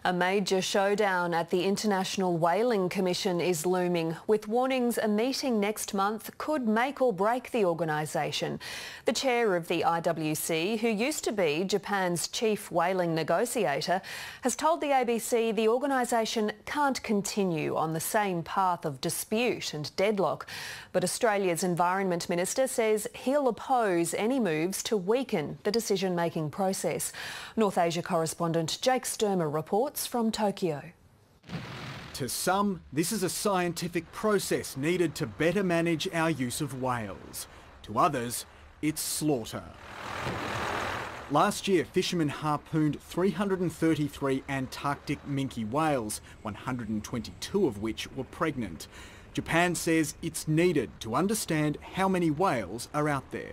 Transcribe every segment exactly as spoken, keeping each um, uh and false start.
A major showdown at the International Whaling Commission is looming, with warnings a meeting next month could make or break the organisation. The chair of the I W C, who used to be Japan's chief whaling negotiator, has told the A B C the organisation can't continue on the same path of dispute and deadlock. But Australia's Environment Minister says he'll oppose any moves to weaken the decision-making process. North Asia correspondent Jake Sturmer reports from Tokyo. To some, this is a scientific process needed to better manage our use of whales. To others, it's slaughter. Last year, fishermen harpooned three hundred thirty-three Antarctic minke whales, one hundred twenty-two of which were pregnant. Japan says it's needed to understand how many whales are out there.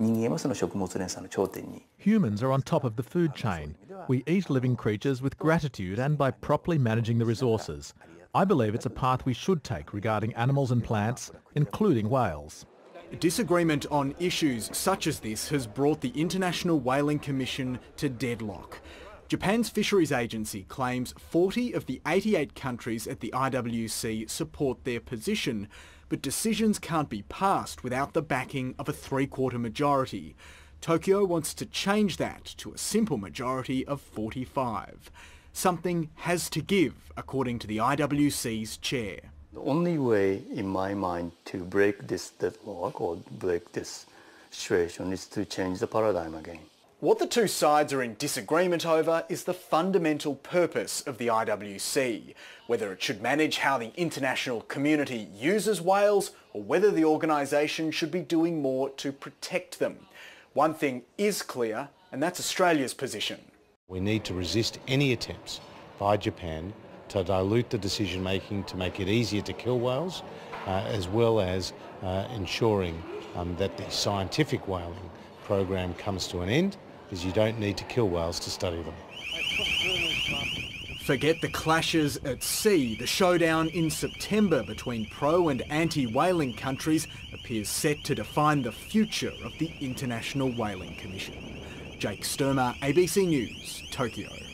Humans are on top of the food chain. We eat living creatures with gratitude and by properly managing the resources. I believe it's a path we should take regarding animals and plants, including whales. Disagreement on issues such as this has brought the International Whaling Commission to deadlock. Japan's fisheries agency claims forty of the eighty-eight countries at the I W C support their position, but decisions can't be passed without the backing of a three-quarter majority. Tokyo wants to change that to a simple majority of forty-five. Something has to give, according to the I W C's chair. The only way, in my mind, to break this deadlock or break this situation is to change the paradigm again. What the two sides are in disagreement over is the fundamental purpose of the I W C, whether it should manage how the international community uses whales or whether the organisation should be doing more to protect them. One thing is clear, and that's Australia's position. We need to resist any attempts by Japan to dilute the decision making to make it easier to kill whales, uh, as well as uh, ensuring um, that the scientific whaling program comes to an end, because you don't need to kill whales to study them. Forget the clashes at sea. The showdown in September between pro and anti-whaling countries appears set to define the future of the International Whaling Commission. Jake Sturmer, A B C News, Tokyo.